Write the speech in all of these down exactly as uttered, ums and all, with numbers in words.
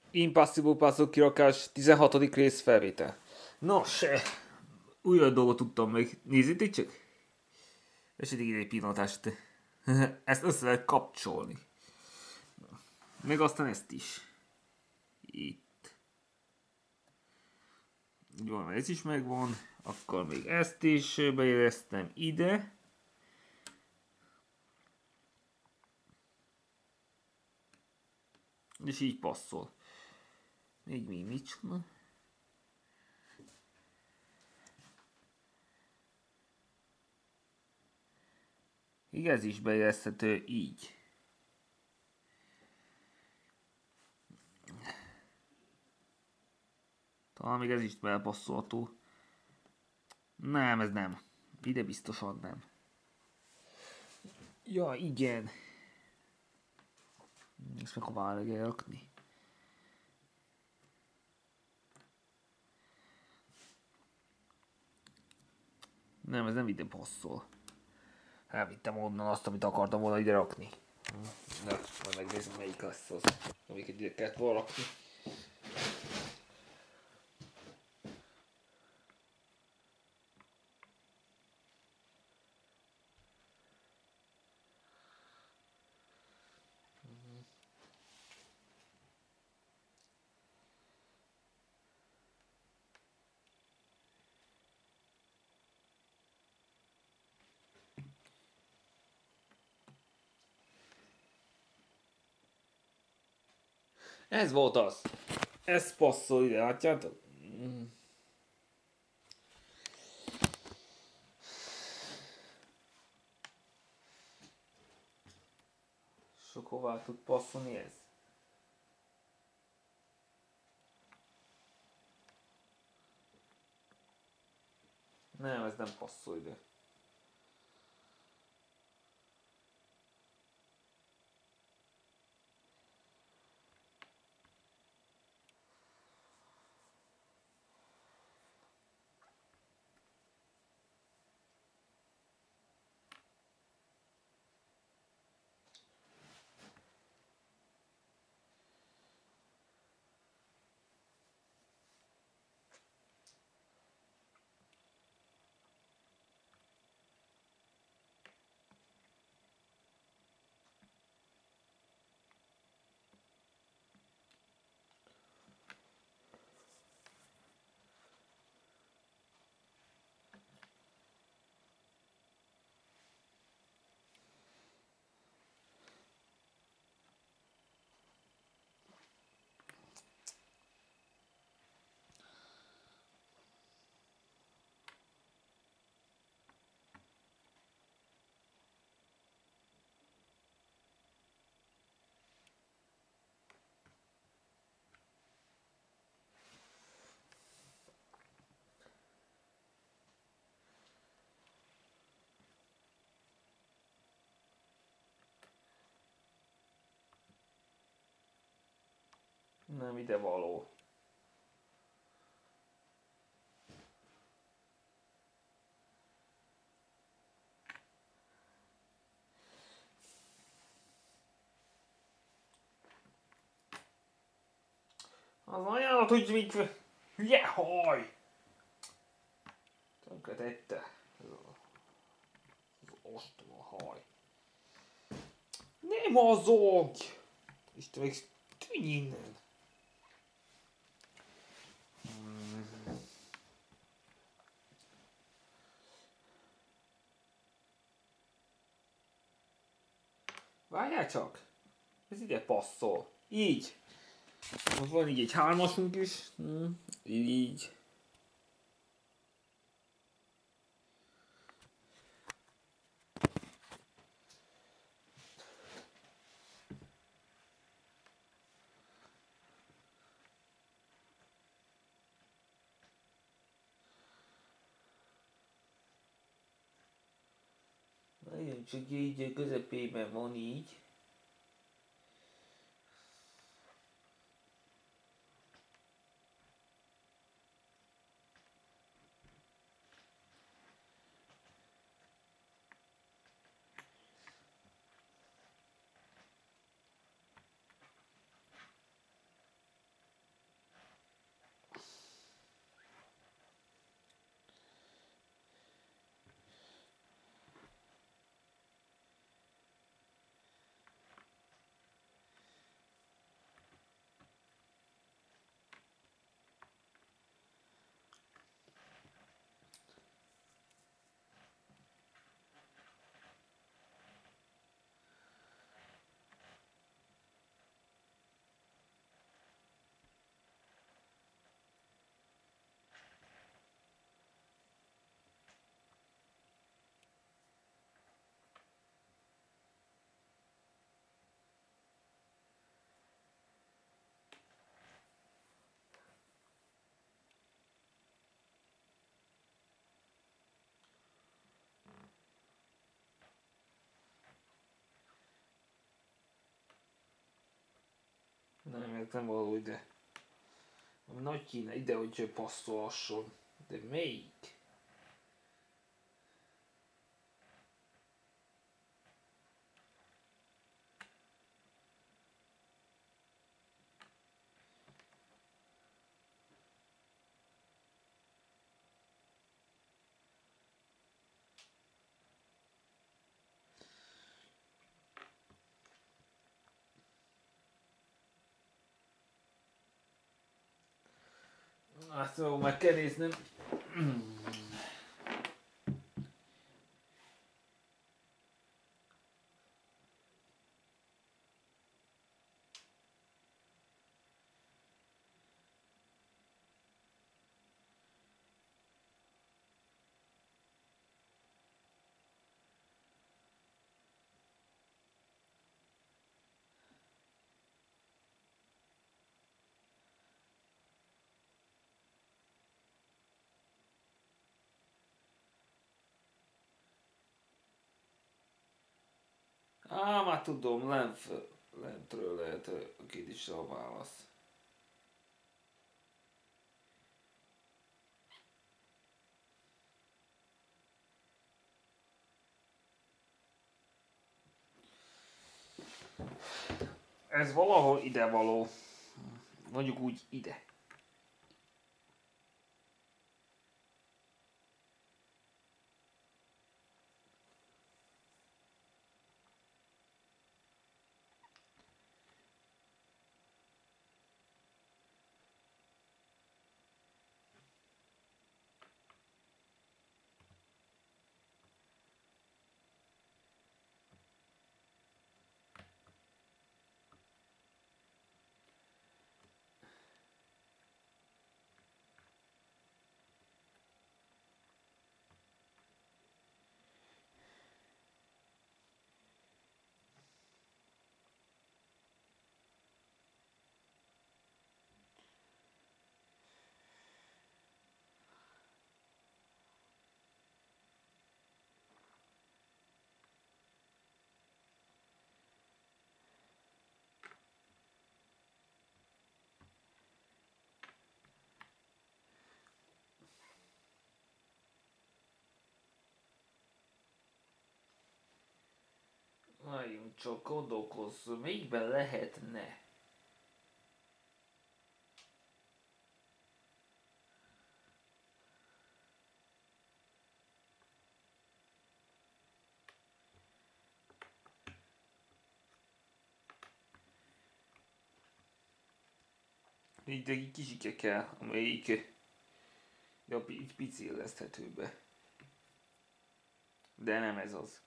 Impossible Puzzle kirakás tizenhatodik rész felvétel. Nos, eh, újabb dolgot tudtam meg. Nézzétek csak. Esetleg ide egy pillantást. Ezt össze lehet kapcsolni. Meg aztán ezt is. Itt. Jó, ez is megvan. Akkor még ezt is beéreztem ide. És így passzol. Még mi micsoda? Igen, ez is beérezhető így. Talán még ez is belepasszolható. Nem, ez nem. Ide biztosan nem. Ja, igen. Ezt meg hová kell rakni. Nem, ez nem ide passzol. Elvittem onnan azt, amit akartam volna ide rakni. Na, majd megnézem, melyik lesz az, amiket ide kellett volna rakni. Ez volt az. Ez passzol ide, látjátok? Sok hová tud passzolni ez? Nem, ez nem passzol ide. Nem ide való. Az ajánlat, hogy mit... Hülye haj! Tönkre tette. Ez az ostoma haj. Nem mozogj! Isten, még tűnj innen! Várjál csak! Ez ide passzol. Így. Most van így egy hármasunk is. Hm. Így. Nagyon csak így közepében van így. ennek nem való ide. Nagy kéne ide, hogy passzolhasson. De melyik? Azt mondom, meg kell néznem. Á, már tudom, lent, lentről lehet a két is a válasz. Ez valahol ide való. Mondjuk úgy ide. Várjunk csak, gondolkozz, melyikben lehetne? Így egy kisike kell, amelyik ja, így picilleszthető be. De nem ez az.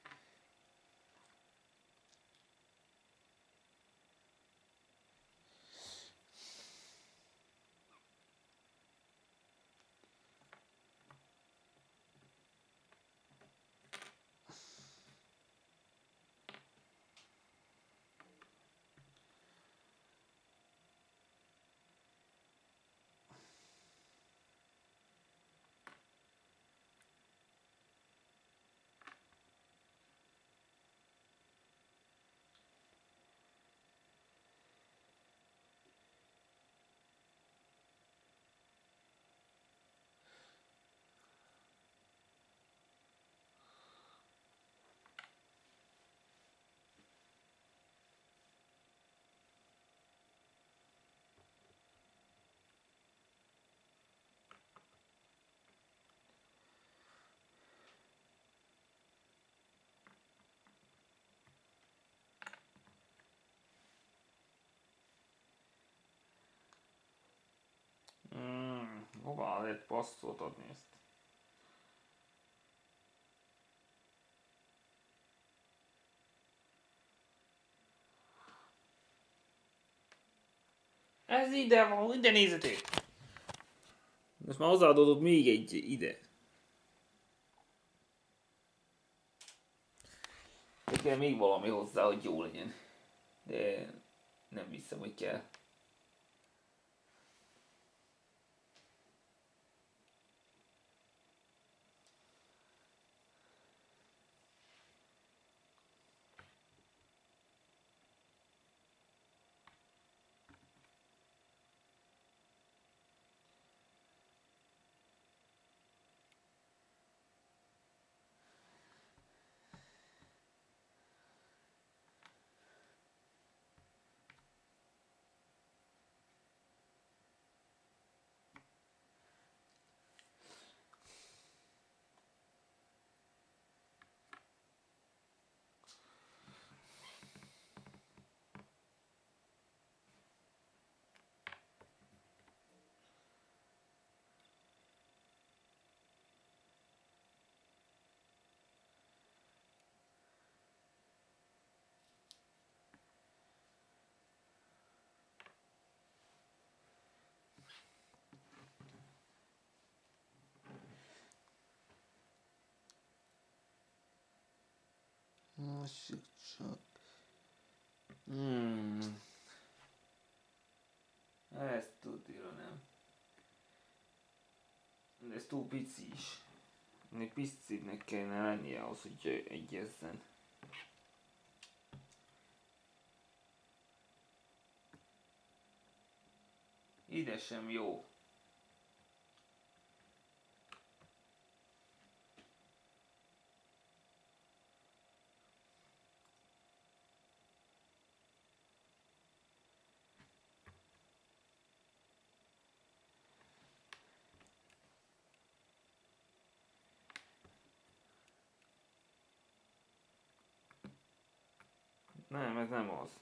Hmm, hová lehet passzot adni ezt? Ez ide van, ide nézzetek! Most már hozzáadódott még egy ide. De kell még valami hozzá, hogy jó legyen. De nem hiszem, hogy kell. Lássuk csak. Hmm. Ezt tudja, nem. De ez túl pici is. Még picinek kellene lennie ahhoz, hogy egyezzen. Ide sem jó. Nem, ez nem az.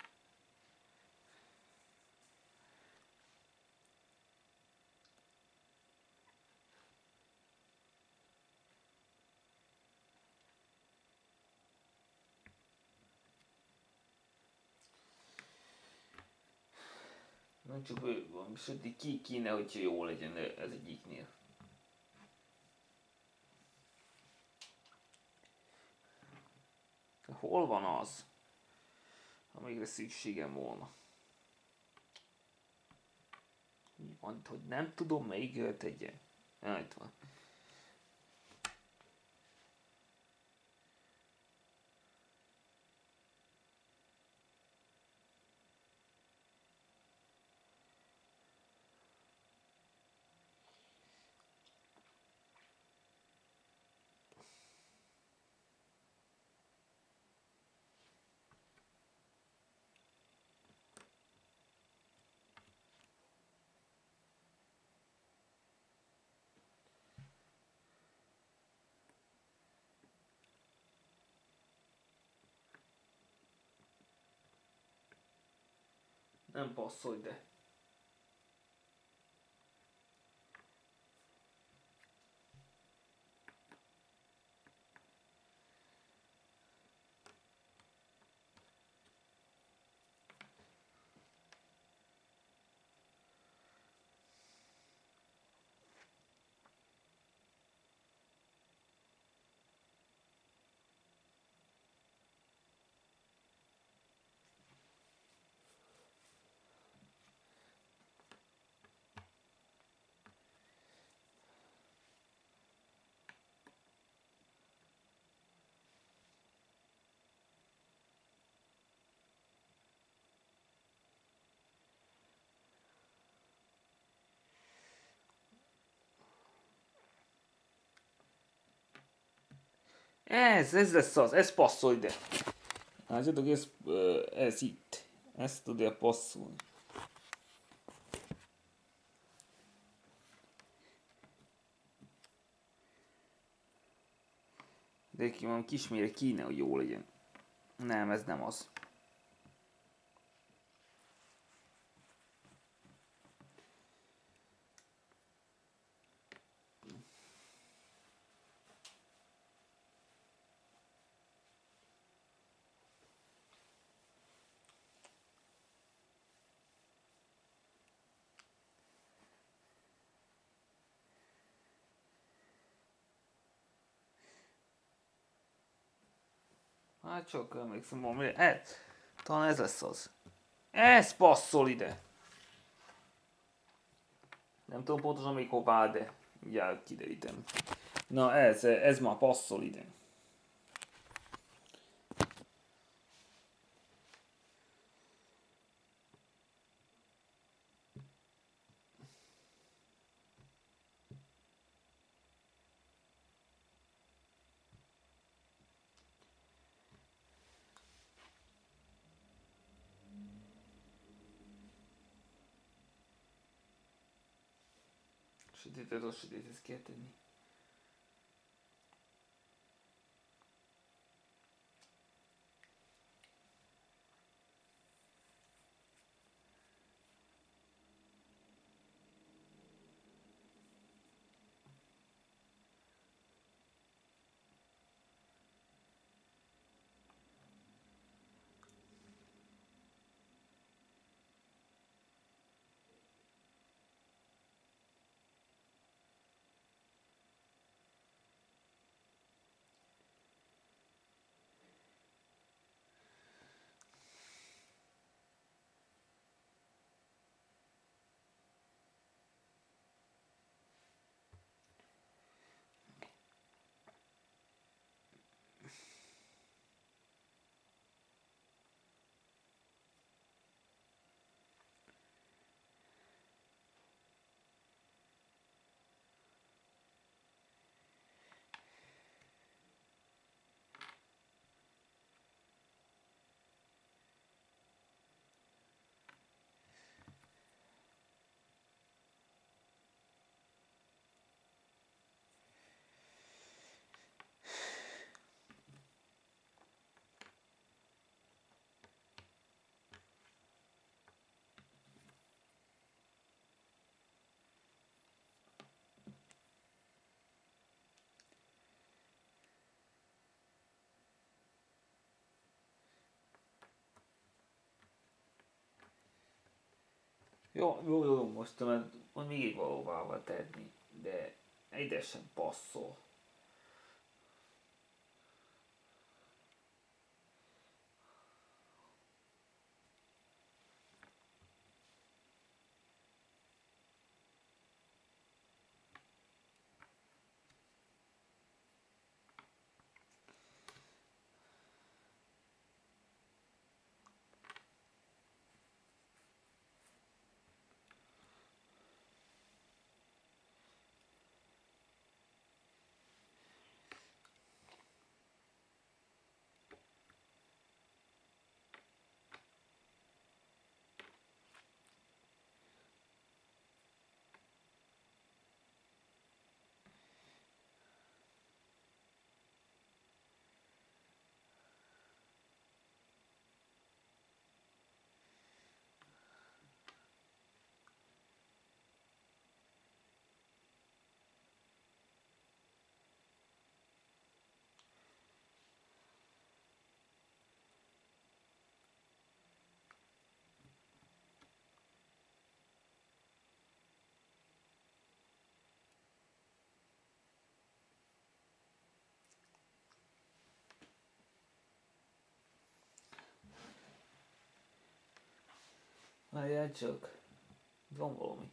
Nem csak valami sötét ki kéne, hogyha jó legyen ez egyiknél. Hol van az, amire szükségem volna? Mi van, hogy nem tudom melyikre tegyen. Ja, itt van. Nem passzol ide. Ez, ez lesz az, ez passzol ide. Látjátok, ez, ez itt. Ez tudja passzolni. De ki van kismére kéne, hogy jó legyen. Nem, ez nem az. Hát csak emlékszem valamire. Ez, talán ez lesz az. Ez passzol ide. Nem tudom pontosan még hová, de mindjárt kiderítem. Na ez, ez már passzol ide. Sötétet, az sötétet kell tenni. Jó, jó, jó, most mert majd még egy valóvával tenni, de ide sem passzol. Várjál csak, van valami.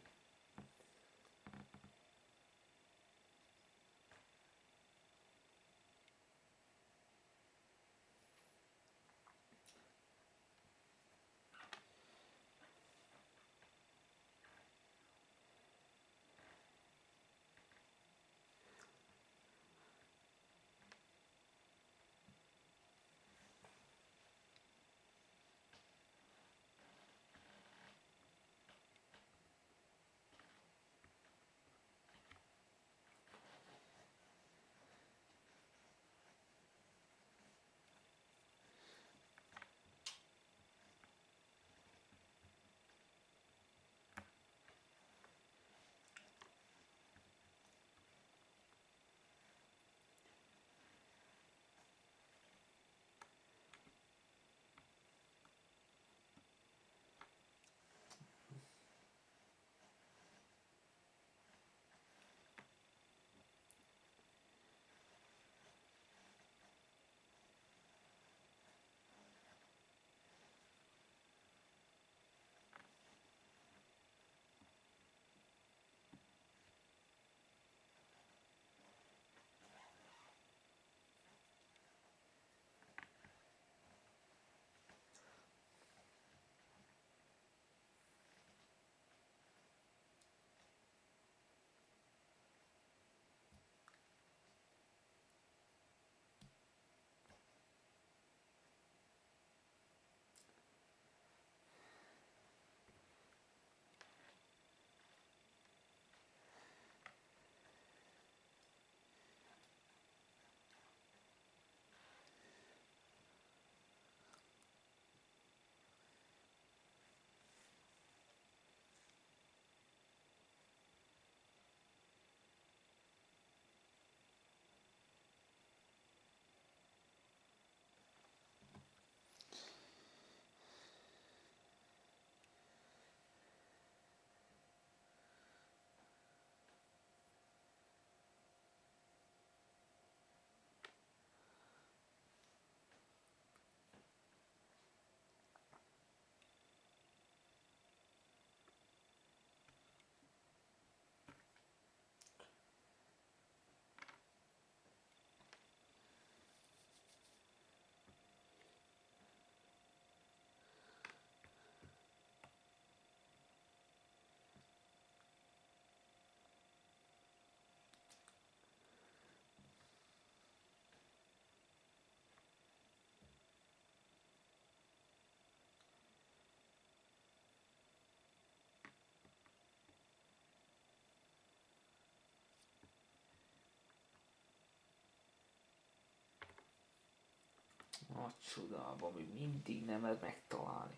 Nagy csodában, még mindig nem lehet megtalálni.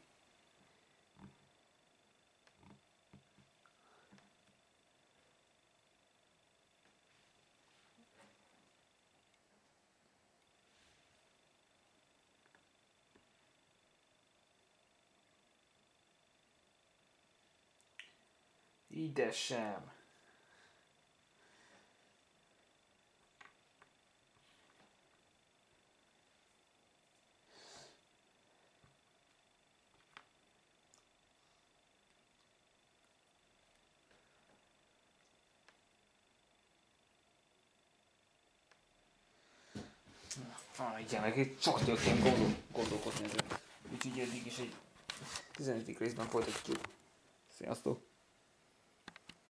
Ide sem. Ah, igen, meg egy csatjaként gondol, gondolkodni ezen. Úgyhogy eddig is egy tizenötödik részben folytatjuk. Sziasztok!